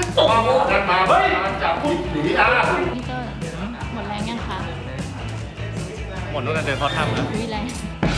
มาเฮ้ยจับผู้หนีอ่ะพี่เตอร์หมดแรงยังคะหมดตั้งแต่เดินเข้าถ้ำแล้ววิแรง